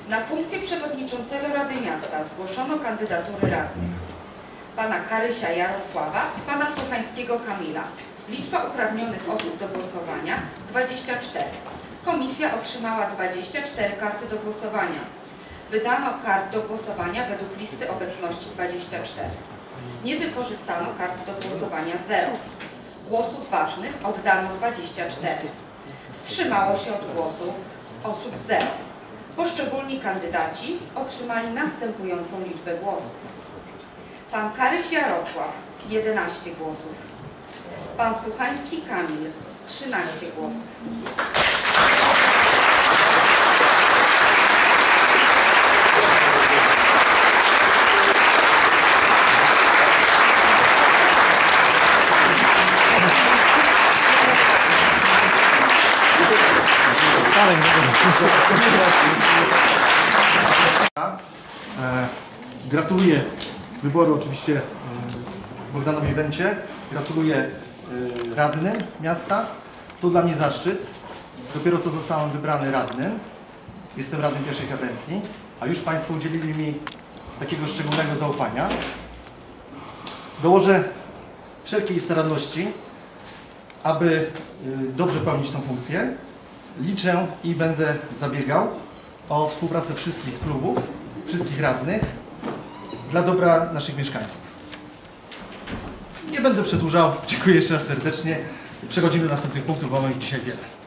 Na funkcję przewodniczącego Rady Miasta zgłoszono kandydatury radnych pana Karysia Jarosława i pana Suchańskiego Kamila. Liczba uprawnionych osób do głosowania 24. Komisja otrzymała 24 karty do głosowania. Wydano kart do głosowania według listy obecności 24. Nie wykorzystano kart do głosowania 0. Głosów ważnych oddano 24. Wstrzymało się od głosu osób 0. Poszczególni kandydaci otrzymali następującą liczbę głosów. Pan Karyś Jarosław 11 głosów. Pan Suchański Kamil 13 głosów. Gratuluję wyboru oczywiście Bogdanowi Węcie, gratuluję radnym miasta. To dla mnie zaszczyt. Dopiero co zostałem wybrany radnym. Jestem radnym pierwszej kadencji, a już Państwo udzielili mi takiego szczególnego zaufania. Dołożę wszelkiej staranności, aby dobrze pełnić tę funkcję. Liczę i będę zabiegał o współpracę wszystkich klubów, wszystkich radnych dla dobra naszych mieszkańców. Nie będę przedłużał. Dziękuję jeszcze raz serdecznie. Przechodzimy do następnych punktów, bo mamy ich dzisiaj wiele.